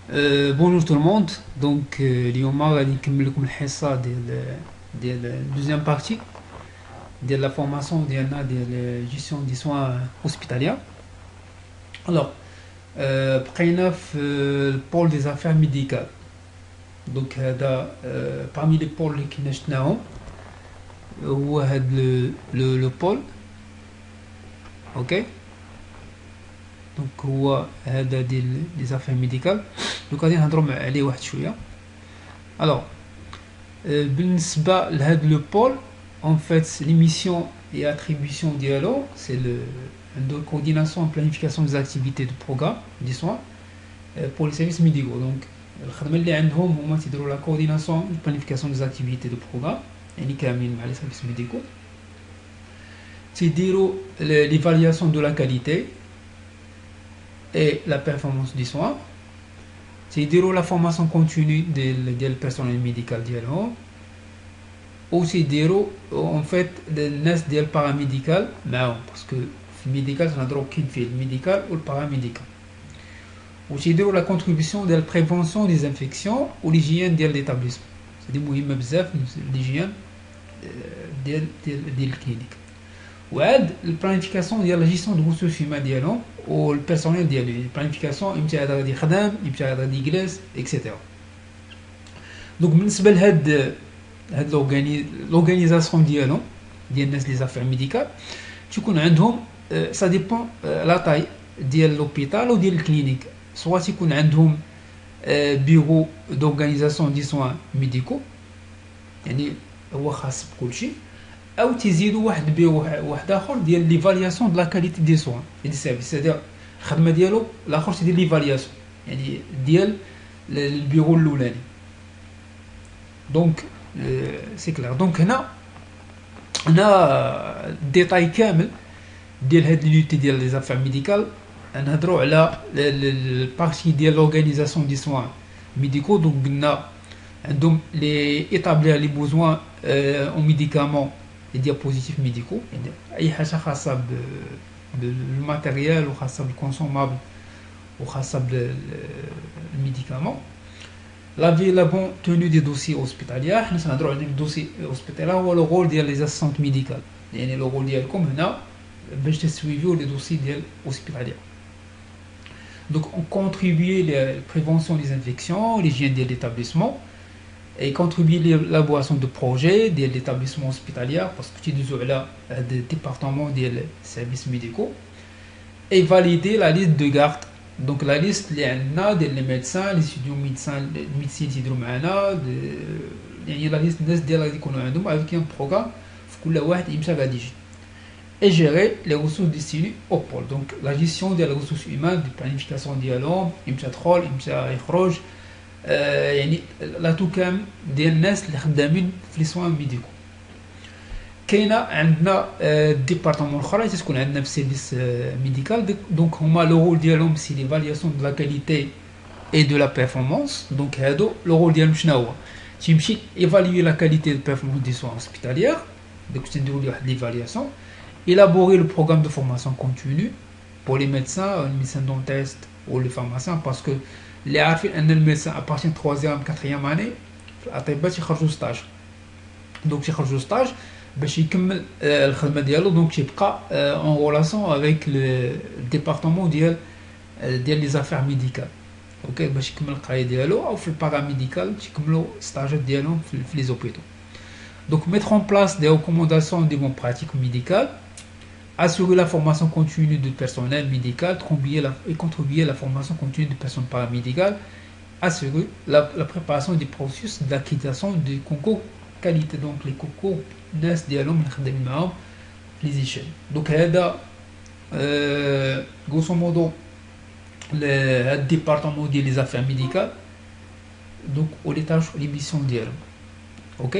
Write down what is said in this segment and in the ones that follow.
Bonjour tout le monde. Donc, اليوم غادي نكمل لكم الحصة ديال الدوزيام بارتي ديال لا فورماسيون ديالنا ديال جيستيون دي سوان هوسبيتاليا. الوغ بقينا في البول دي زافير ميديكال. دونك هذا parmi les بول اللي كنا شفناهم هو هاد لو بول. اوكي، دونك هو هذا ديال لي زافير ميديكال. دونك غادي نهضروا عليه واحد شويه. الوغ بالنسبه لهاد لو بول en fait les missions et attributions dialogue c'est le de coordination et planification des activités de programme des soins pour les services médicaux. Donc الخدمه اللي عندهم هما تيديروا لا coordination et planification des activités de programme يعني كاملين مع les services médicaux. تيديروا l'évaluation de la qualité et la performance des soins. تيديروا la formation continue ديال personnel médical ديالهم. aussi يديروا en fait الناس ديال الباراميديكال معاهم باسكو في الميديكال تنهضروا كاين فيه الميديكال والباراميديكال. وتيديروا لا كونتريبيسيون ديال البريفونسيون دي انفيكسيون وليجيان ديال ليتابليسمون. هذه مهمه بزاف ليجيان ديال الكلينيك. وعاد البلانيفيكاسيون ديال لا جيستيون دو ريسورس هيومان ديالهم والبيرسونيل ديالو. البلانيفيكاسيون امتى هذا غادي يخدم امتى هذا غادي يجلس اكسيتيرا. دونك بالنسبه لهاد l'organisation ديالهم ديال الناس لي زافير ميديكال تيكون عندهم سا ديبون لا تاي ديال لوبيتال وديال الكلينيك. سوا تيكون عندهم بيرو دورغانيزاسيون دي سوان ميديكو يعني هو خاص بكلشي، او تيزيدوا واحد بيرو واحد اخر ديال ليفالياسيون دو لا كاليتي دي سوان ديال السيرفيس. سيدير الخدمه ديالو الاخر تيدير ليفالياسيون يعني ديال البيرو الاولاني. دونك سي كلير. دونك هنا ديتاي كامل ديال هاد لونيتي ديال لي زافير ميديكال نهضروا على البارتي ديال لورغانيزاسيون دي سوان ميديكو. دونك قلنا عندهم لي ايطابلير لي بوزوان او ميديكامون لي ديابوزيتيف ميديكو يعني اي حاجه خاصه بالماتيريال وخاصه بالكونسومابل وخاصه بالميديكامون. La bonne tenue des dossiers hospitaliers. حنا تنهضروا على الدوسي hospitalier هو لو رول ديال لي اسيستانت ميديكال يعني لو رول ديالكم هنا باش تسويفيو لي دوسي ديال hospitalier. Donc on contribue la prévention des infections, l'hygiène de l'établissement et contribuer l'élaboration de projets de l'établissement hospitalier parce que tu es là des départements des services médicaux et valider la liste de garde. Donc la liste اللي عندنا ديال لي ميدسان لي ستوديو ميدسين تيديروا معنا يعني لا ليست الناس ديال غادي يكونوا عندهم avec un programme في كل واحد يمشي غادي يجي. Et gérer les ressources destinées au pôle. Donc la gestion des ressources humaines, de planification ديالهم يمشي يدخل يمشي يخرج يعني لا تو كام ديال الناس اللي خدامين في لي سوان ميديكو. كاينه عندنا ديبارتمون اخرى تكون عندنا في سيرفيس ميديكال. دونك هما لو رول ديالهم سي ليفالياسيون دو لا كاليتي اي دو لا بيرفورمانس. دونك هادو لو رول ديالهم شنو هو؟ تيمشي ايفاليوي لا كاليتي دو بيرفورمانس دي سوان هوسبيتاليير. دونك تنديروا ليه واحد ليفالياسيون. élaborer le programme de formation continue pour les médecins, les médecins dentistes ou les pharmaciens parce que les عارفين ان الميدسان à partir de 3e 4e année الاطباء تيخرجوا ستاج. دونك تيخرجوا ستاج باش يكمل الخدمه ديالو. دونك تيبقى اون ريلاسيون افيك لو ديبارتمون ديال لي زافير ميديكال. اوكي باش يكمل القرايه ديالو او في الباراميديكال تيكملوا ستاجات ديالهم في لي زوبيتو. Donc mettre en place des recommandations de bonnes pratiques médicales, assurer la formation continue du personnel médical, contribuer à la formation continue du personnel paramédical, assurer la préparation des processus d'acquisition des concours qualité. Donc les concours ناس ديالهم اللي خدامين معاهم لي زيشيل. دونك هذا grosso modo هذا الديبارتمون ديال لي زافير ميديكال دونك ولي تاش لي ميسيون ديالهم. اوكي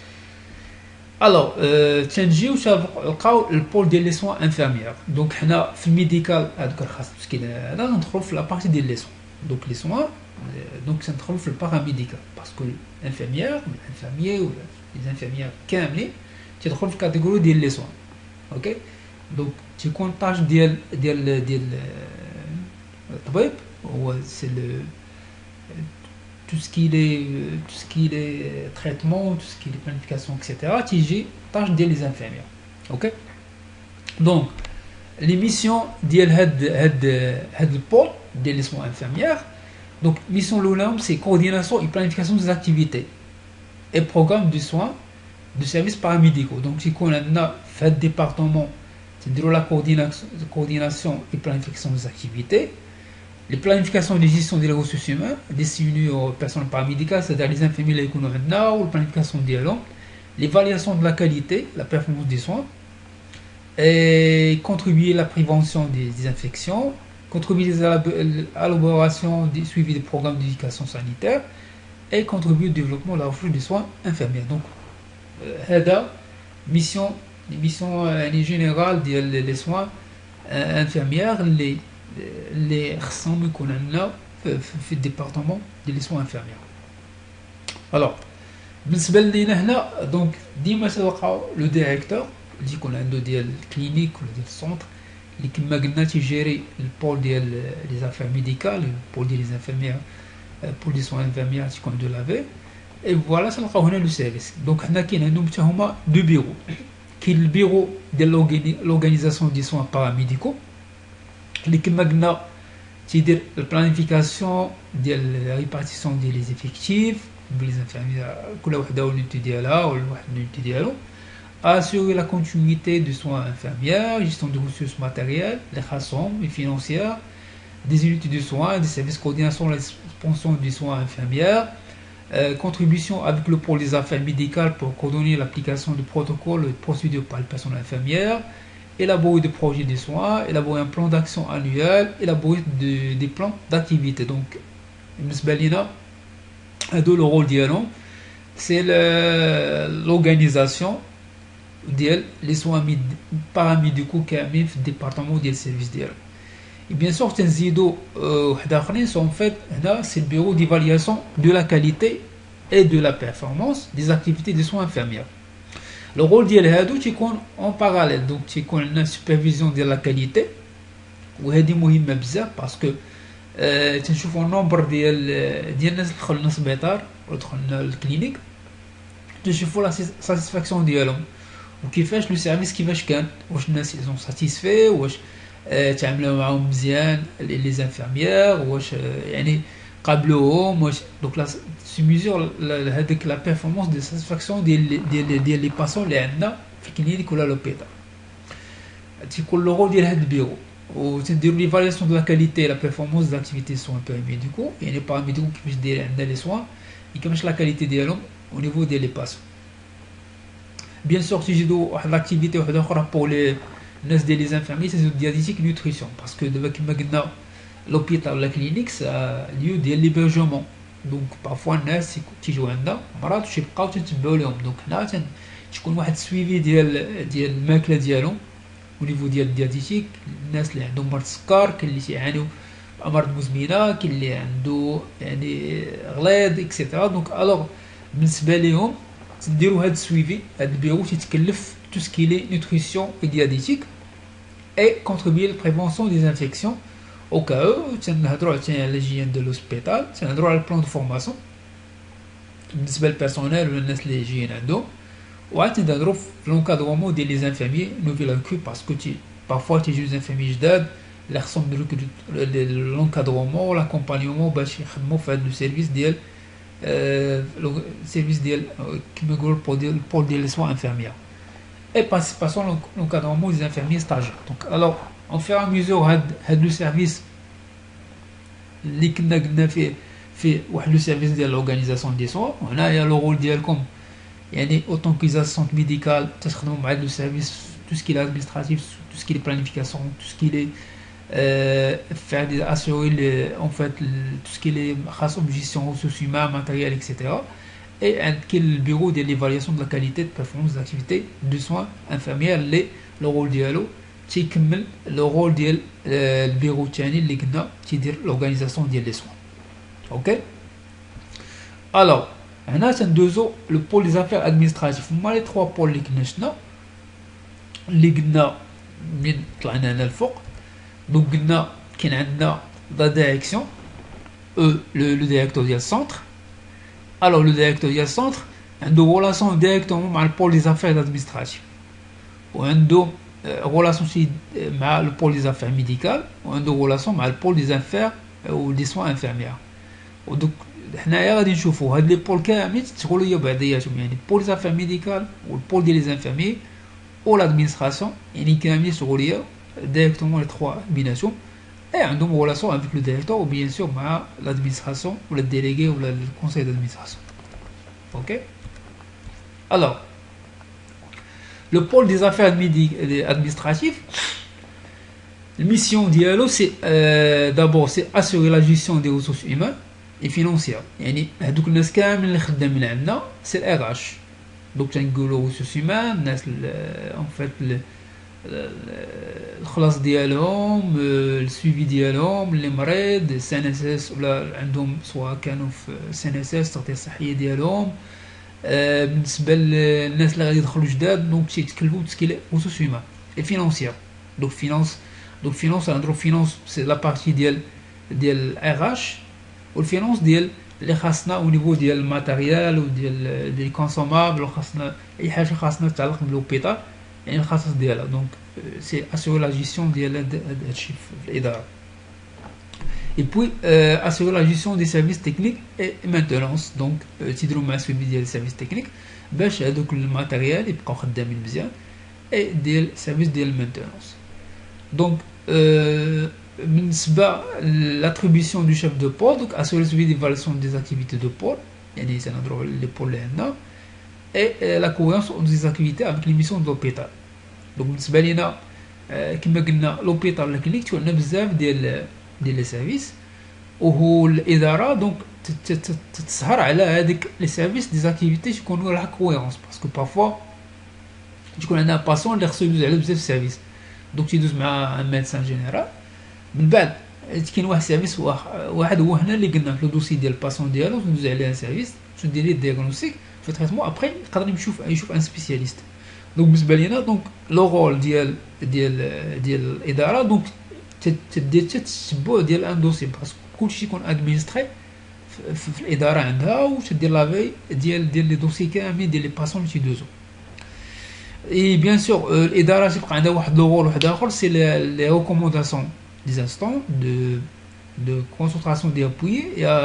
الوغ تنجيو نلقاو البول ديال لي سوان انفيرميير. دونك حنا في الميديكال هذوك الخاص مسكين هذا ندخلو في لابارتي ديال لي سوان. دونك لي سوان دونك تندخلو في الباراميديكال باسكو الانفيرميير الانفيرميير ولا لي انفيرميير كاملين تيدخلوا في الكاتيجوري ديال لي سوان. اوكي دونك تيكون طاج ديال الطبيب هو سي tout ce qui est traitement, tout ce qui est planification, etc. تيجي tâche ديال les infirmières. OK. Donc les missions ديال هاد البول ديال les soins infirmières. Donc mission l'OLAM c'est coordination et planification des activités et programme de soins de services paramédicaux. Donc si on a fait le département c'est la coordination et planification des activités, les planifications de gestion des ressources humaines destinées aux personnes paramédicales, c'est-à-dire les infirmiers, les économies, ou la planification des dialogue, l'évaluation de la qualité, la performance des soins, et contribuer à la prévention des infections, contribuer à l'élaboration du suivi des programmes d'éducation sanitaire, et contribuer au développement de la recherche des soins infirmiers. Donc, mission générale des soins infirmières, les ressemblent qu'on a في الديبارتمون ديال لي سوان انفيرميير. الوغ بالنسبه لينا هنا دونك ديما تلقاو لو ديريكتور اللي يكون عنده ديال الكلينيك ولا ديال السونتر اللي كما قلنا تيجيري البول ديال لي زافير ميديكال البول ديال لي زانفيرميير بول دي سوان انفيرميير تيكون دو لافي اي فوالا تلقاو هنا لو سيرفيس. دونك حنا كاين عندهم حتى هما دو بيرو. كاين البيرو ديال لورغانيزاسيون دي سوان باراميديكو اللي كما قلنا تيدير البلانيفيكاسيون ديال لا ريبارتيسيون ديال لي زيفيكتيف بلي زانفيرميير كل وحده والنيتي ديالها ولا واحد النيتي ديالو. assurer la continuité de soins infirmières, gestion de ressources matérielles, les ressources et financières, des unités de soins, des services de coordination de l'expansion des soins infirmières, contribution avec le pôle des affaires médicales pour coordonner l'application de protocoles et de procédures par le personnel infirmière, élaborer des projets de soins, élaborer un plan d'action annuel, élaborer des plans d'activité. Donc, le rôle d'Iran, c'est l'organisation ديال لي سوان باراميديكو كاملين في الديبارتمون ديال السيرفيس ديالو. اي بيان سور تنزيدو وحده اخرين سون فيت هنا سي البيرو ديفالياسيون دو لا كاليتي اي دو لا بيرفورمانس دي اكتيفيتي دي سوان انفيرميير. لو رول ديال هادو تيكون اون باراليل دونك تيكون عندنا سوبرفيزيون ديال لا كاليتي وهذه مهمه بزاف باسكو تنشوفوا النومبر ديال الناس اللي دخلنا السبيطار ودخلنا الكلينيك تنشوفوا لا ساتيسفاكسيون ديالهم وكيفاش لو سيرفيس كيفاش كان واش الناس سون ساتيسفي واش تعاملوا معاهم مزيان لي زانفيرميير واش يعني قابلوهم واش دونك لا سي ميزور هذيك لا بيرفورمانس دي ساتيسفاكسيون ديال لي باسون اللي عندنا في الكلينيك ولا لوبيتال تيكون لو رول ديال هاد البيرو وتنديروا ليفالياسيون دو لا كاليتي لا بيرفورمانس داكتيفيتي سوان باراميديكو يعني باراميديكو كيفاش داير عندنا لي سوان كيفاش لا كاليتي ديالهم au niveau ديال لي باسون. Bien sûr, si j'ai l'activité pour les infirmiers, c'est une diététique nutrition. Parce que l'hôpital ou la clinique, c'est un lieu d'hébergement. Donc, parfois, les gens qui jouent là, ils ne peuvent pas se faire. Donc, là, tu as un suivi au niveau de la diététique. Les gens qui ont un sucre, qui ont un مزمنة, qui ont un غليظ, etc. Donc, alors, بالنسبة لهم تديروا هاد السويفي هاد البيرو تيتكلف tout ce qui est nutrition et diététique et contribuer à la prévention des infections au cas où تنهضروا على l'hygiène de l'hôpital تنهضروا على البلان دو فورماسيون بالنسبه للبيرسونيل ولا الناس اللي جايين عندهم وعاد تنهضروا في لونكادرومون ديال لي زانفيرميي نوفيل ريكرو باسكو بارفوا تيجيو زانفيرميي جداد اللي خصهم لونكادرومون ولا كومبانيومون باش يخدموا في هاد لو سيرفيس ديال service ديال كما نقولوا pour des soins infirmiers et participation l'encadrement des infirmiers stagiaires. Donc alors on fait à mesure هاد لو سيرفيس اللي كنا قلنا في واحد لو سيرفيس ديال لورغانيزاسيون دي سوان وهنايا لو رول ديالكم يعني اوتون كيزاسيون ميديكال تخدموا مع هاد لو سيرفيس tout ce qui est administratif tout ce qui est planification tout ce qui est faire des assurer en fait tout ce qui est gestion ressources humaines matériel etc et quel bureau de l'évaluation de la qualité de performance des activités de soins infirmières le rôle dialo تيكمل le rôle ديال البيرو الثاني اللي قلنا تيدير l'organisation ديال les soins. OK alors هنا تندوزو le pôle des affaires administratives هما les trois pôles اللي كنا شفنا اللي قلنا من طلعنا هنا الفوق. Donc قلنا كاين عندنا لا دايريكسيون le directeur du centre. Alors le directeur du centre a une relation directement avec le pôle des affaires administratives. Ou une relation avec le pôle des affaires médicales, ou une relation avec le pôle des affaires ou des soins infirmières. Donc حنايا غادي نشوفوا هاد لي بول كامل تدخلوا هي بعضياتهم يعني بول لي افير ميديكال والبول ديال لي انفيرمي او لادمينستراسيون يعني كاملين تدخلوا هي ديريكتومون لي 3 بيناتهم اي عندهم ريلاسيون افيك لو ديريكتور و بيان سور مع لادمينستراسيون ولا الديليغي ولا الكونساي دادمينستراسيون. اوكي alors le pôle des affaires administratives, la mission dialogue c'est d'abord c'est assurer la gestion des ressources humaines et financières. يعني هذوك الناس كامل اللي خدامين عندنا سي الار اش دونك تنقولوا ressources humaines الناس ان فيت الخلاص ديالهم السويفي ديالهم اللي مريض سي ان اس اس ولا عندهم سواء كانوا في سي ان اس اس التغطيه الصحيه ديالهم. بالنسبه للناس اللي غادي يدخلوا جداد دونك تيتكلفوا تسكيل ressources humaines et financières. دونك فينانس نهضروا فينانس سي لا بارتي ديال ار اش والفينانس ديال اللي خاصنا او نيفو ديال الماتيريال وديال دي كونسومابل وخاصنا اي حاجه خاصنا تتعلق بالهوبيتال يعني الخصائص ديالها. دونك سي اسيور لا جيستيون ديال هادشي في الاداره. اي بوي اسيور لا جيستيون دي سيرفيس تكنيك اي مانتونونس. دونك تيديروا مع سويفي ديال السيرفيس تكنيك باش هذوك الماتيريال يبقاو خدامين مزيان اي ديال سيرفيس ديال المانتونونس. دونك l'attribution du chef de pôle, donc assurer le suivi d'évaluation des activités de pôle, les pôles et la cohérence des activités avec les missions de l'hôpital. Donc, comme l'hôpital, la clinique, tu as besoin des services, ou l'IDARA, donc تسهر على هذيك les services des activités تكونوا لها cohérence parce que parfois تكون عندنا باسون اللي خصو يدوز على بزاف سيرفيس دونك تيدوز مع ان ميدسان جينيرال من بعد كاين واحد سيرفيس واحد هو هنا اللي قلنا في الدوسي ديال الباسون ديالو ندوز عليه ان سيرفيس ندير ليه الدياغنوستيك في تريتمون ابري يقدر يشوف ان سبيسياليست. دونك بالنسبه لينا دونك لو رول ديال الاداره دونك تدير تتبع ديال ان دوسي باسكو كلشي يكون ادمينستري في الاداره عندها وتدير لافي ديال لي دوسي كاملين ديال لي باسون اللي تيدوزو. اي بيان سور الاداره تبقى عندها واحد لو رول واحد اخر سي لي ريكومونداسيون des instants de concentration des appuis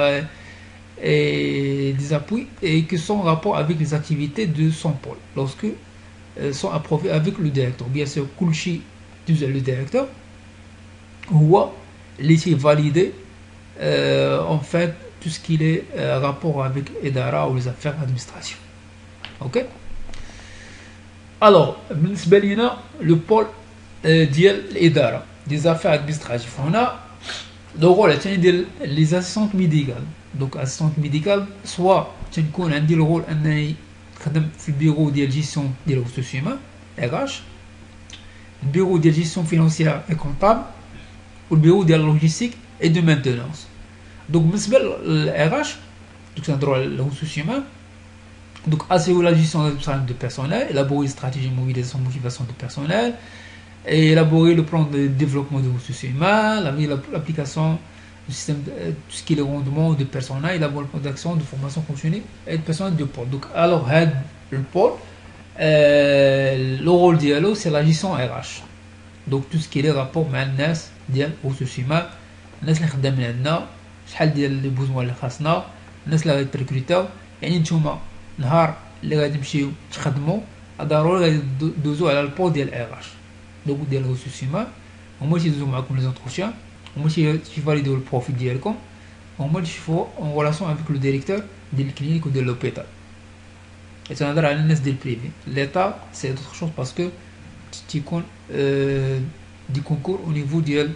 et des appuis et qui sont en rapport avec les activités de son pôle lorsque sont approuvés avec le directeur. Bien sûr, Kulchi le directeur ou les validé en fait tout ce qui est rapport avec l'Edara ou les affaires administratives. Ok? Alors, le pôle ديال الإدارة des affaires administratives. On a le rôle des assistantes médicales. Donc, assistante médicale, soit tu as le rôle de في البيرو ديال جيستيون ديال الريسورس هيومان RH, البيرو ديال جيستيون فينانسيير et comptable والبيرو ديال لوجيستيك et de maintenance. Donc بالنسبة لل RH, donc c'est على الريسورس هيومان. Donc assurer la gestion de personnel, élaborer une stratégie de mobilisation motivation de personnel, et élaborer le plan de développement des ressources humaines, l'application du système, tout ce qui est le rendement de personnel, élaborer le plan d'action de formation continue et de personnel de pôle. Donc, alors, le pôle, le rôle dialogue, c'est la gestion RH. Donc, tout ce qui est les rapports avec les ressources humaines, les gens qui خدامين عندنا, شحال ديال les besoins اللي خاصنا, الناس اللي غادي تريكروتاو, يعني نتوما نهار اللي غادي تمشيو تخدموا ضروري غادي دوزو على البول ديال RH. Donc ديال الريسورس هيومان هما تيدوزو معاكم لي زونتروتيان هما تيفاليديو البروفيل ديالكم هما اللي يشوفوا اون ريلاسيون افيك لو ديريكتور ديال الكلينيك وديال لوبيتال. تنهضر على الناس ديال البريفي ليتا سي دوطخ شوز باسكو تيكون دي كونكور او نيفو ديال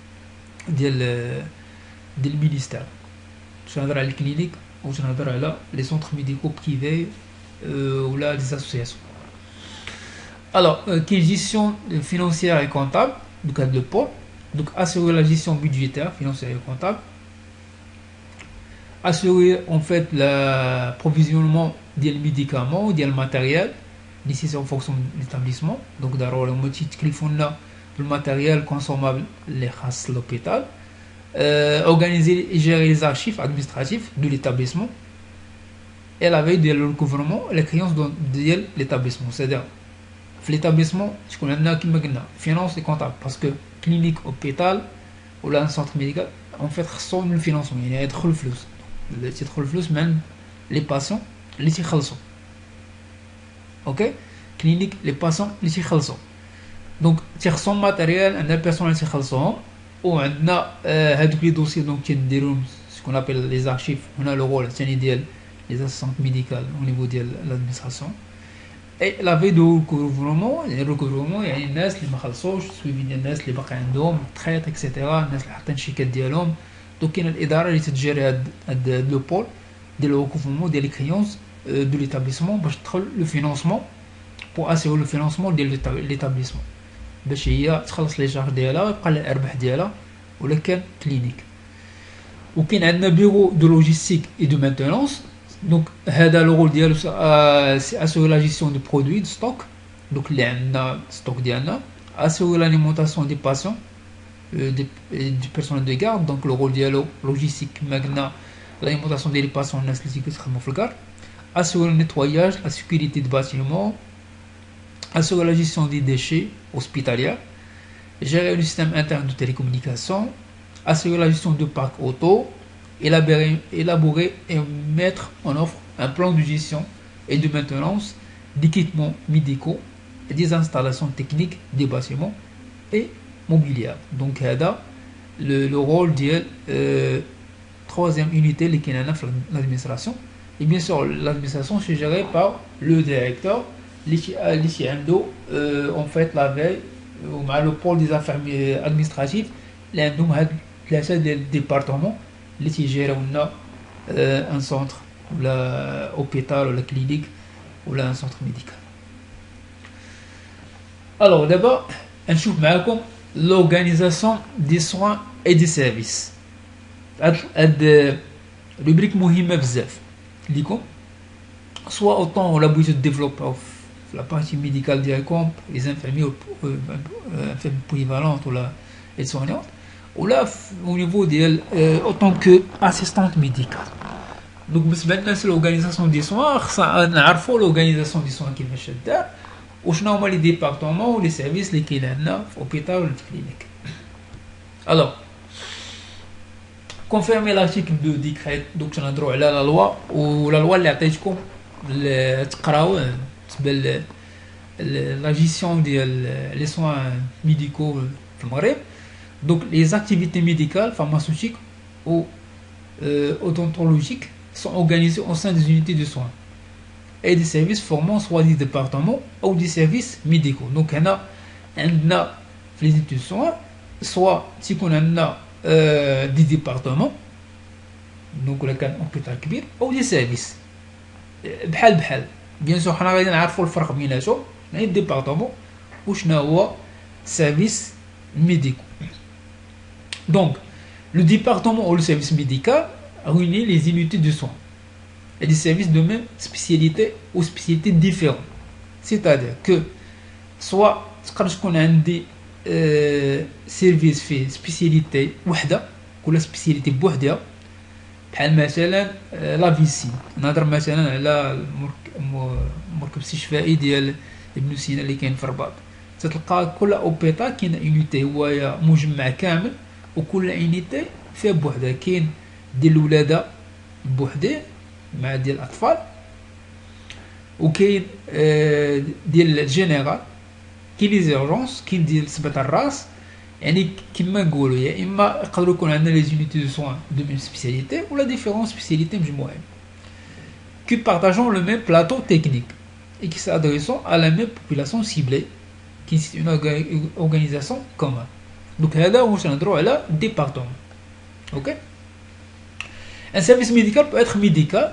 المينيستير. تنهضر على الكلينيك ou تنهضر على لي سونتر ميديكو بريفي ولا دي اسوسياسيون. Alors, qui est gestion financière et comptable, donc le pôle, donc assurer la gestion budgétaire, financière et comptable, assurer en fait l'approvisionnement des médicaments, des matériels nécessaires en fonction de l'établissement, donc d'abord le motif téléphone là, le matériel consommable, les khas l'hôpital, organiser et gérer les archives administratifs de l'établissement et la veille de recouvrement et la créance de l'établissement. C'est-à-dire, l'établissement, je connais qui finance et comptable parce que clinique, hôpital ou là un centre médical, en fait, sont le financement. Il y a le flux. Le titre le flux, même les patients, les titres. Ok? Clinique, les patients, les titres. Donc, tiers matériel, un personnel qui خلصهم وعندنا هذوك les dossiers donc كنديرهم ce qu'on appelle les archives. On a le rôle الثاني ديال les assistantes médicales au niveau de l'administration. Et la veille de recouvrement, يعني الناس اللي ما خلصوش سويفي ديال الناس اللي باقي عندهم تريت اكسيتيرا الناس اللي حاطين الشيكات ديالهم. دونك كاين الاداره اللي تتجري هاد لو بول ديال le recouvrement ديال les créances de l'établissement باش تدخل le financement pour assurer le financement ديال l'établissement باش هي تخلص لي شارج ديالها ويبقى لها الارباح ديالها ولا كان كلينيك. وكاين عندنا بيرو دو لوجيستيك اي دو مانتونونس. دونك هذا لو رول ديالو سي اسوري لا جيستيون دو برودوي دو ستوك. دونك اللي عندنا ستوك ديالنا اسوري لاليمونطاسيون دي باسيون دي بيرسونيل دو غارد. دونك لو رول ديالو لوجيستيك كما قلنا l'alimentation des patients الناس اللي تيخدموا في الكار. assurer le nettoyage, la sécurité du bâtiment, assurer la gestion des déchets hospitaliers, gérer le système interne de télécommunication, assurer la gestion du parc auto, élaborer et mettre en offre un plan de gestion et de maintenance d'équipements médicaux et des installations techniques des bâtiments et mobiliaires. Donc le rôle de troisième unité qui est l'administration. Et bien sûr, l'administration c'est géré par le directeur, en fait la veille, le pôle des affaires administratives, les départements, qui gèrent un centre, ou l'hôpital, ou la clinique, ou là, un centre médical. Alors d'abord, on va l'organisation des soins et des services. Rubrique مهمة بزاف ليكم soit autant on l'a besoin de développer la partie médicale ديالكم les infirmiers polyvalentes ou la aide-soignante ou là au niveau ديال autant que assistante médicale. Donc بالنسبة لنا l'organisation des soins خصنا نعرفوا l'organisation des soins كيفاش تدار وشنو هما les départements ou les services اللي كاين عندنا في l'hôpital ou في clinique. Alors confirmer l'article de décret donc on a droit à la loi ou la loi اللي عطيتكم تقراو تبان la gestion des soins médicaux في المغرب. Donc les activités médicales pharmaceutiques ou odontologiques sont organisées au sein des unités de soins et des services formant soit des départements ou des services médicaux. Donc on a les unités de soins soit si on a des départements donc là كان hôpital كبير او des services بحال bien sûr حنا غادي نعرفوا الفرق بيناتهم يعني الديبارتمون وشنا هو service médicaux. Donc le département ou le service médical réunit les unités de soins et des services de même spécialité ou spécialités différentes, c'est-à-dire que soit تقدر تكون عندي سيرفيس فيه سبيسياليتي وحده ولا سبيسياليتي بوحدها بحال مثلا لا فيسين. نهضر مثلا على المركب استشفائي ديال ابن سينا اللي كاين في الرباط. تتلقى كل اوبيطال كاين اونيتي هو مجمع كامل وكل اونيتي فيها بوحدها. كاين ديال الولاده بوحديه مع ديال الاطفال وكاين ديال الجينيرال كاين لي زيرجونس كاين ديال سبط الراس. يعني كما نقولوا يا اما يقدروا يكون عندنا لي زونيتي دو سوين دو ميم سبيسياليتي ولا ديفيرون سبيسياليتي مجموعين qui partageons le même plateau technique et qui s'adressent à la même population ciblée qui est une organisation commune. Donc هذا واش نهضروا على département. OK. Un service médical peut être médical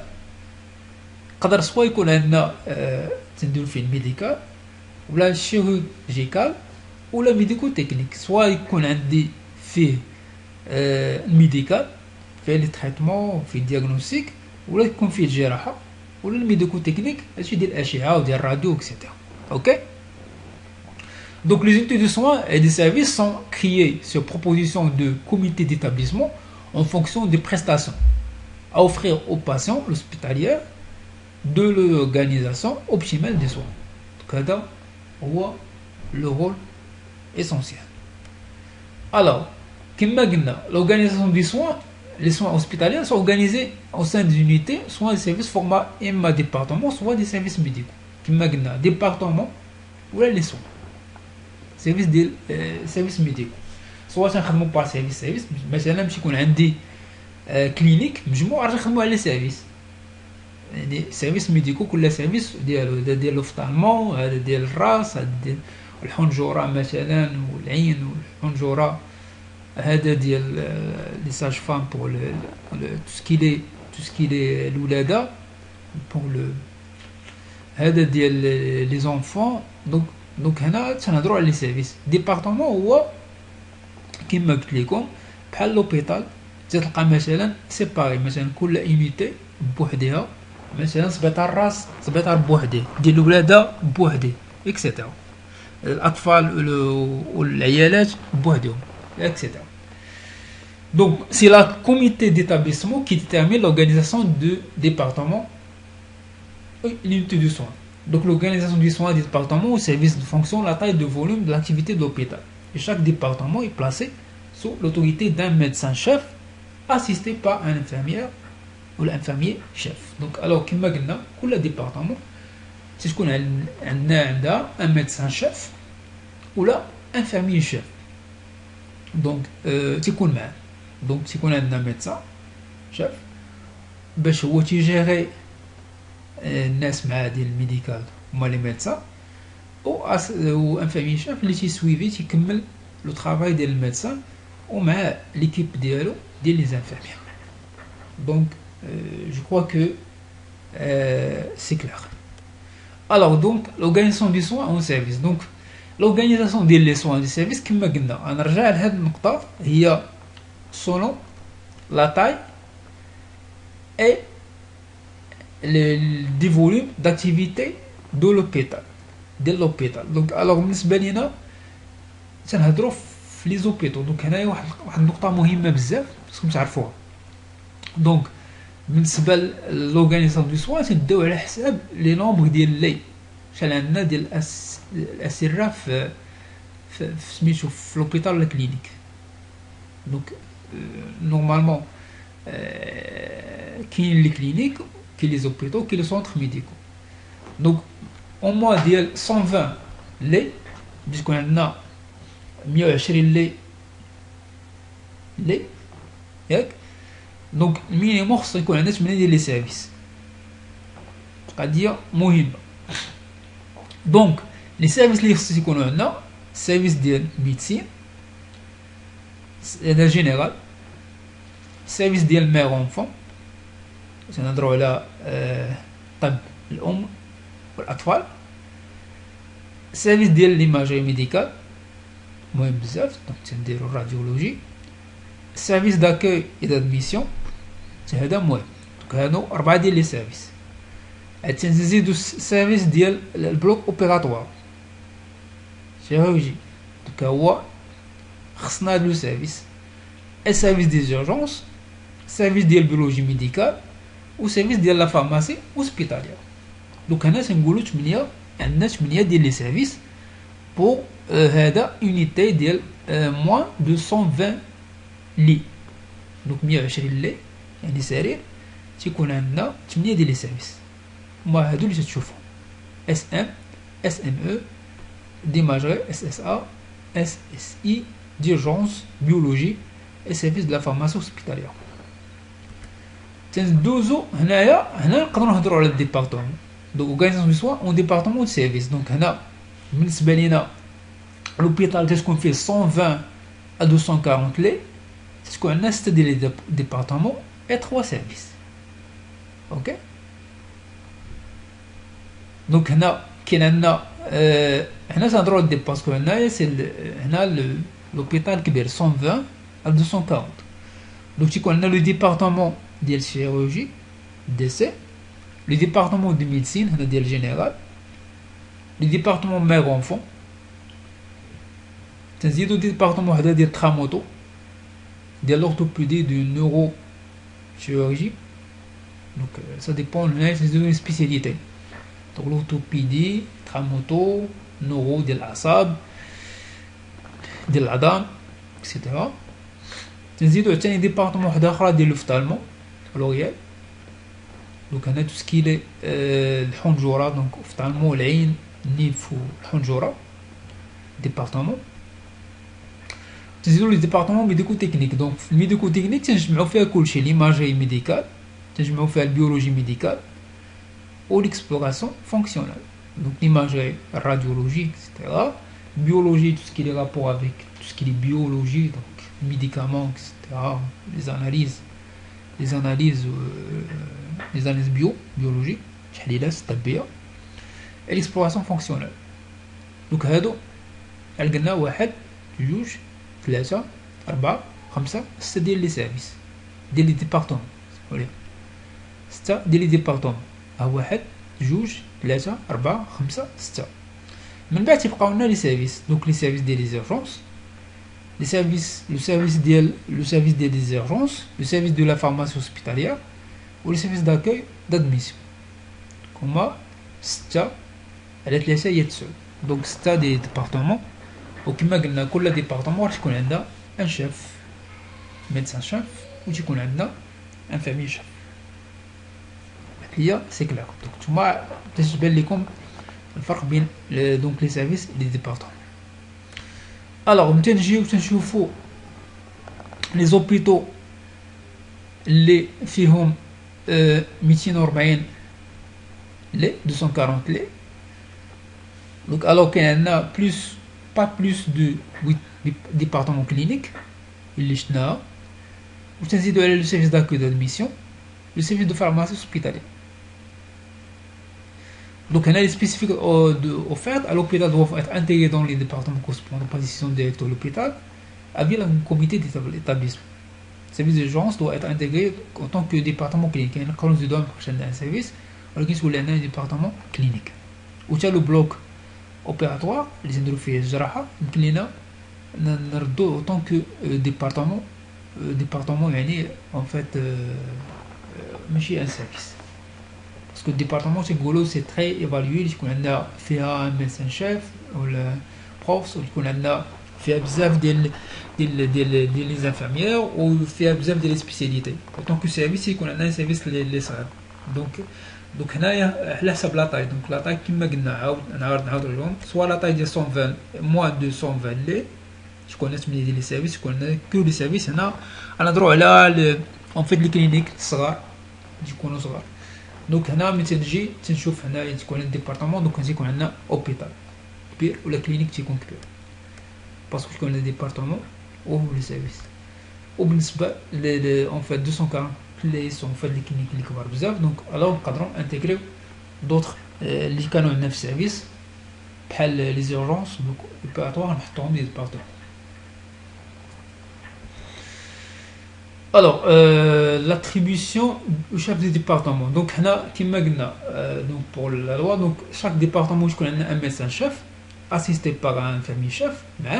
قدر سوا يكون عندنا تنديروا فيه الميديكال ولا chirurgical ولا ميديكو تكنيك. سوا يكون عندي فيه الميديكال فيه لي تريتمون فيه دياغنوستيك ولا يكون فيه الجراحه ولا الميديكو تكنيك هادشي ديال الاشعه وديال الراديو اكسيتيرا. اوكي. Donc les unités de soins et des services sont créées sur proposition de comités d'établissement en fonction des prestations à offrir aux patients hospitaliers de l'organisation optimale des soins. هذا هو le rôle essentiel. Alors, كما قلنا, l'organisation des soins, les soins hospitaliers sont organisés au sein des unités, soit des services format إما département, soit des services médicaux. كما قلنا, département ou les soins. Services services médicaux. soit نخدموا par service مثلا باش يكون عندي كلينيك مجموعه راح نخدموا على سيرفيس يعني سيرفيس ميديكو كل سيرفيس ديال الاوفتالمون هذا ديال الراس هذا ديال الحنجره مثلا والعين والحنجره هذا ديال لي ساج فام بور تو سكي الولاده بور لو هذا ديال لي زونفون دونك هنا تنهضروا على لي سيرفيس. ديبارتمون هو كما قلت لكم بحال لوبيتال تلقى مثلا سيباري مثلا كل اونيتي بوحدها مثلا سبيطار الراس سبيطار بوحده ديال الولاده بوحده اكسيتيرا الاطفال والعيالات بوحدهم اكسيتيرا. Donc c'est la comité d'établissement qui détermine l'organisation du département et l'unité de soins. Donc l'organisation du soin du département au service de fonction, la taille de volume de l'activité de l'hôpital. Et chaque département est placé sous l'autorité d'un médecin-chef assisté par un infirmière ou l'infirmier chef. Donc alors كما قلنا كل département تكون عندها un médecin-chef ولا infirmier chef. Donc تكون معاه دونك تيكون عندنا ميدسان شاف باش هو تيجيري الناس مع ديال الميديكال هما لي ميدسان و انفيرمي شاف اللي تيسويفي تيكمل لو طرافاي ديال الميدسان ومع ليكيب ديالو ديال لي انفيرمير. دونك جو كروا كو سي كلير. الوغ دونك لورغانيزاسيون دي سوان اون سيرفيس. دونك لورغانيزاسيون ديال لي سوان دي سيرفيس كما قلنا غنرجع لهاد النقطه هي selon la taille et le volume d'activité de l'hôpital. Donc alors بالنسبه لينا تنهضروا في لي زوبيتو. دونك هنايا واحد النقطه مهمه بزاف خصكم تعرفوها. دونك بالنسبه لورغانيزاسيون دو سوان تنبداو على حساب لي نومبر ديال لي شحال عندنا ديال الاسره في سميتو في لوبيتال ولا كلينيك. دونك normalement كاين لي كلينيك كاين لي زوبيتو كاين لي سونتر ميديكو. دونك او موا ديال 120 لي باش يكون عندنا 120 لي ياك. دونك المينيموم خصو يكون عندنا 8 ديال لي سيرفيس قضيه مهمه. دونك لي سيرفيس اللي خصو يكونوا عندنا سيرفيس ديال ميديسين هذا جينيرال سيرفيس ديال مير اونفون تنهضروا على طب الام والاطفال. سيرفيس ديال ليماجري ميديكال مهم بزاف دونك تنديروا الراديولوجي. سيرفيس داكوي اي دادميسيون هذا مهم. دونك هادو 4 ديال لي سيرفيس. تنزيدو سيرفيس ديال البلوك اوبيراتوار شيروجي. دونك هو خصنا هاد لو سيرفيس سيرفيس دي زورجونس سيرفيس ديال بيولوجي ميديكال و سيرفيس ديال لا فارماسي اوسبيتاليير. دونك هنا تنقولوا 8 عندنا 8 ديال لي سيرفيس بور هذا يونيتي ديال موان دو 120 لي. دونك 120 لي يعني سرير تيكون عندنا 8 ديال لي سيرفيس هما هادو اللي تتشوفوا اس ام اس ام او ديماجري اس اس ا اس اس اي d'urgence, biologie et service de la pharmacie hospitalière. تندوزو هنا نقدروا نهضروا على الديبارتمون. دونك اورغانيزاسيون دو سوا اون ديبارتمون دو سيرفيس. دونك هنا بالنسبه لينا لوبيتال تكون فيه 120 à 240 لي تكون عندنا 6 ديال لي ديبارتمون et 3 سيرفيس. اوكي. دونك هنا كاين عندنا هنا تنهضروا على باسكو هنايا سي هنا l'hôpital كبير 120 à 240. Donc تيكون عندنا لو ديبارتمون ديال chirurgie ديسي لو ديبارتمون دو ميديسين هنا ديال جينيرال لو ديبارتمون مير اونفون تنزيدو ديبارتمون وحده ديال تراموتو ديال l'orthopédie du neurochirurgie. Donc ça dépend d'une spécialité. Donc l'orthopédie, tramoto, neuro ديال الاعصاب ديال العظام etc. تنزيدو عاوتاني ديبارتمون واحد اخرى ديال l'ophtalmo لوريال. دونك هنا تو سكيلي الحنجره دونك اوفtalmo العين النيف والحنجره ديبارتمون. تنزيدو لي ديبارتمون ميديكو تكنيك. دونك في الميديكو تكنيك تنجمعو فيها كلشي ليماجي ميديكال تنجمعو فيها البيولوجي ميديكال و ليكسبلوراسيون فونكسيونال. دونك ليماجي الراديولوجي etc. biologie tout ce qui est rapport avec tout ce qui est biologie donc médicaments etc. les analyses biologiques تحليلات طبيه et l'exploration fonctionnelle. donc هادو قلنا واحد جوج ثلاثة أربعة خمسة ستة ديال لي سيرفيس ديال لي ديبارتمون ولا ستة ديال لي ديبارتمون. ها واحد جوج ثلاثة أربعة خمسة ستة. من بعد تيبقاو لنا لي سيرفيس. دونك لي سيرفيس ديال لي زيرجونس لي سيرفيس لو سيرفيس ديال لي زيرجونس لو سيرفيس دو لا فارماسي هوسبيتاليير و لي سيرفيس داكوي دادميسيون. هما ستة على ثلاثة هي تسعود. دونك ستة دي ديبارتمون وكما قلنا كل ديبارتمون راح تكون عندها ان شيف ميدسان شيف و تيكون عندنا انفيرمي شيف. هي سي كلار. دونك نتوما باش تبان لكم الفرق بين دونك لي سيرفيس لي ديبارتمون. الوغ متى نجيو تنشوفو لي زوبيتو اللي فيهم 240 لي 240 لي. دونك الوغ كاين عندنا بلوس با بلوس دو 8 ديبارتمون كلينيك اللي شفناها و تنزيدو على لو سيرفيس داكوي دادميسيون لو سيرفيس دو فارماسي هوسبيتاليير. Donc, les spécifiques offertes à l'hôpital doivent être intégrés dans les départements correspondants aux décisions du directeur de l'hôpital avec le comité d'établissement. Le service d'urgence doit être intégré en tant que département clinique. Il y a une colonne de données pour un service, qui est un département clinique. Ou le bloc opératoire, les endroits جراحة يمكن لنا نردو en tant que département يعني en fait ماشي un service. Parce que le département c'est très évalué. Il y a un médecin chef ou le prof, il y a des infirmières ou des spécialités. En tant que service, il y a un service les salles. Donc là ça la taille. Donc la taille qui m'a soit la taille de 120 moins de 120 lait. Je connais les services, je connais que les services. On a droit là en fait les cliniques صغار يكونوا صغار. دونك هنا ملي تنجي تنشوف هنا تكون الديبارتمون دونك تيكون عندنا اوبيتال كبير ولا كلينيك تيكون كبير باسكو تكون عندنا ديبارتمون و لي سيرفيس. وبالنسبه ل اون فيت 240 لي سون فيت لي كلينيك اللي كبار بزاف دونك الوغ نقدروا انتيغريو دوطخ اللي كانوا عندنا في السيرفيس بحال لي زيرجونس دونك اوبيراتوار نحطوهم لي ديبارتمون. Alors, l'attribution au chef de département. Donc, donc pour la loi, donc chaque département, je connais un médecin chef, assisté par un infirmier chef,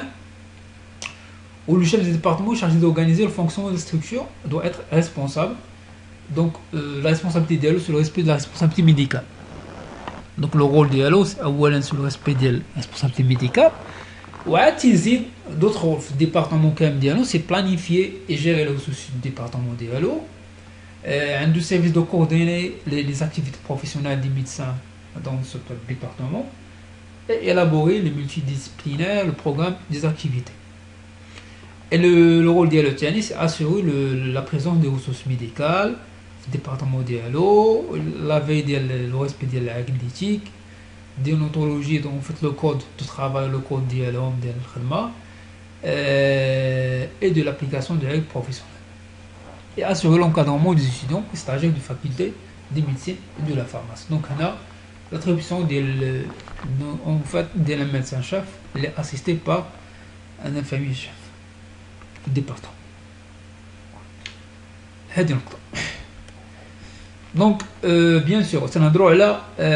où le chef de département chargé d'organiser le fonctionnement de la structure doit être responsable. Donc, la responsabilité d'IALO, c'est le respect de la responsabilité médicale. Donc, le rôle d'IALO, c'est le respect de la responsabilité médicale. وعاد d'autres rôles في département كامل ديالو c'est planifier et gérer les ressources du département ديالو. عنده service de coordonner les activités professionnelles des médecins dans ce département et élaborer les multidisciplinaires le programme des activités. Et le rôle ديالو الثاني c'est assurer la présence des ressources médicales في département ديالو, la veille ديال le respect ديال العقل d'éthique, déontologie donc en fait le code de travail, le code ديالهم ديال الخدمه et de l'application des règles professionnelles et assurer l'encadrement des étudiants et stagiaires de faculté de médecine et de la pharmacie. Donc on a l'attribution en fait d'un médecin chef, il est assisté par un infirmier chef du département. هذه نقطة. Donc bien sûr c'est un droit là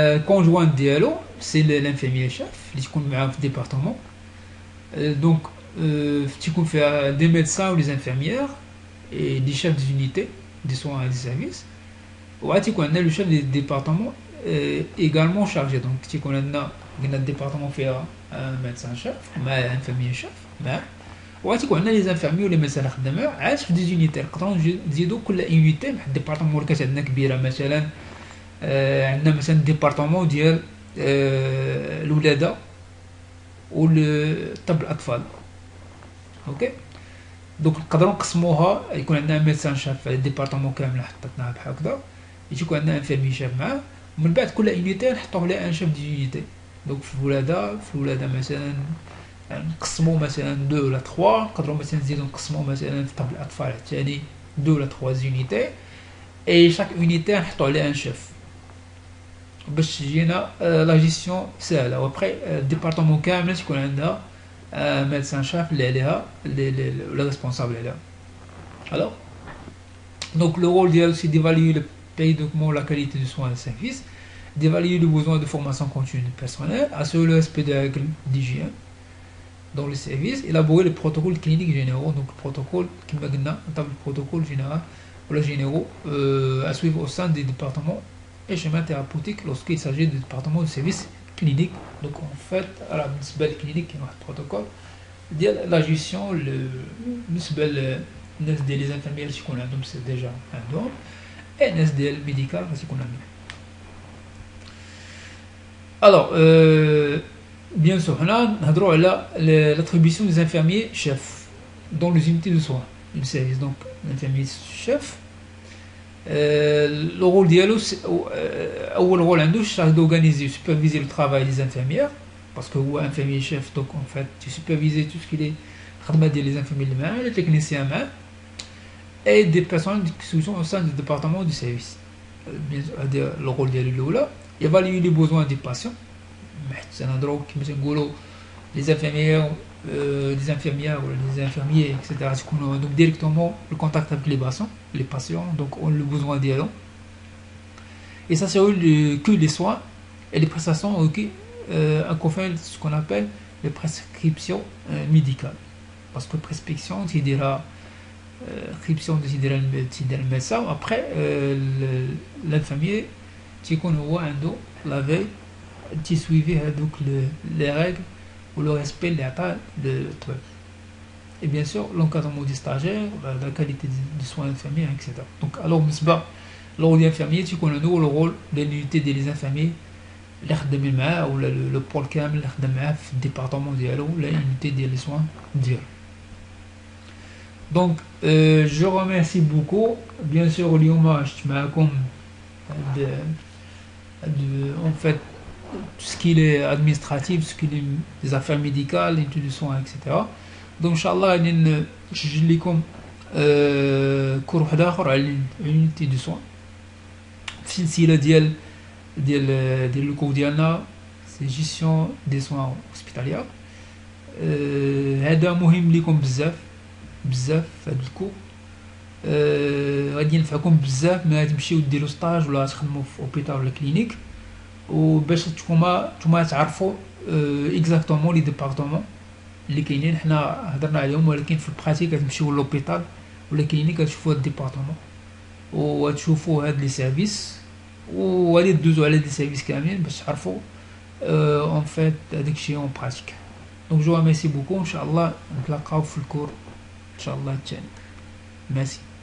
conjoint dialogue c'est l'infirmier chef اللي تكون معاه في الديبارتمون. Donc تيكون فيها دي ميدسان و لي انفيرميير اي دي شيف دونيتي دي سوان اي دي سيرفيس، وعاد تيكون عندنا لو شيف دي ديبارتمون ايغالمون شارجي. دونك تيكون عندنا قلنا الديبارتمون فيها ميدسان شيف مع انفيرميير شيف مع، وعاد تيكون عندنا لي زانفيرميي ولا مثلا خدامين عاد في دي زونيتي. نقدروا نزيدو كل اونيتي واحد الديبارتمون اللي كانت عندنا كبيره مثلا، عندنا مثلا ديبارتمون ديال الولاده و طب الاطفال. اوكي دونك نقدروا نقسموها، يكون عندنا ميدسان شاف على الديبارتمون كامل حطيناها بحال هكذا، يكون عندنا انفيرمي شاف معاه، ومن بعد كل اونيتي نحطوا لها ان شاف دي اونيتي. دونك في الولاده مثلا نقسمو مثلا 2 ولا 3، نقدروا مثلا نزيدو نقسمو مثلا في طب الاطفال عاوتاني 2 ولا 3 زونيتي، اي شاك اونيتي نحطوا عليها ان شيف باش تجينا لا جيستيون ساهله. وابخي الديبارتمون كامل تكون عندها ميدسان شاف اللي عليها ولا ريسبونسابل عليها. الوغ دونك لو رول ديالو سي ديفاليو لو pédagogiquement la qualité de soins et services, d'évaluer le besoin de formation continue du personnel, assurer le respect des règles d'hygiène dans les services, élaborer les protocoles cliniques généraux, donc le protocole qui m'a donné le protocole général ou les généraux à suivre au sein des départements et schémas thérapeutiques lorsqu'il s'agit des départements de services cliniques. Donc en fait, à la municipale clinique, il y a un protocole, la gestion, le municipal, les infirmières, c'est déjà un don. NSDL médical ainsi qu'on a mis. Alors, bien sûr, on a droit à l'attribution des infirmiers chefs dans les unités de soins du service. Donc, l'infirmier chef, le rôle dialogue, le rôle c'est d'organiser, superviser le travail des infirmières, parce que ou infirmier chef, donc en fait, tu supervises tout ce qui est les infirmiers les mains, les techniciens mains, et des personnes qui sont au sein du département du service. Le rôle de l'eau évaluer les besoins des patients. C'est un endroit qui me les infirmières, ou les infirmiers, etc. Donc directement le contact avec les patients, donc on a le besoin d'eux. Et ça c'est que les soins et les prestations qu'on fait ce qu'on appelle les prescriptions médicales. Parce que prescription, c'est déjà prescription de médecin. Après l'infirmier tu connais la veille tu suivais donc les règles ou le respect de toi, et bien sûr l'encadrement des stagiaires, la qualité des soins infirmiers, etc. Donc alors le rôle d'infirmier tu connais le rôle de l'unité des infirmiers ou le pôle كامل اللي خدم معاه في الديبارتمون ديالو ولا l'unité des soins ديالو. Donc je remercie beaucoup. Bien sûr اليوم شفت معكم en fait tout ce qui est administratif, ce qui est des affaires médicales, l'étude de soins, etc. Donc inchallah نسجل لكم كور واحد اخر على l'unité de soins في سلسله ديال الكور ديالنا سي جيستيون دي سوان هوسبيتاليير. هذا مهم لكم بزاف في هذا الكور، غادي ينفعكم بزاف ما تمشيو ديروا ستاج ولا تخدموا في اوبيتال ولا كلينيك، وباش نتوما تعرفوا اكزاكتومون لي ديبارتمون اللي كاينين. حنا هضرنا عليهم ولكن في البراتيك غتمشيو لوبيتال ولا كلينيك غتشوفوا هاد الديبارتمون وغتشوفوا هاد لي سيرفيس وغادي دوزو على دي سيرفيس كاملين باش تعرفوا اون فيت هذاك الشيء اون براتيك. دونك جو ميرسي بوكو، ان شاء الله نتلاقاو في الكور ان شاء الله الثاني. ميرسي.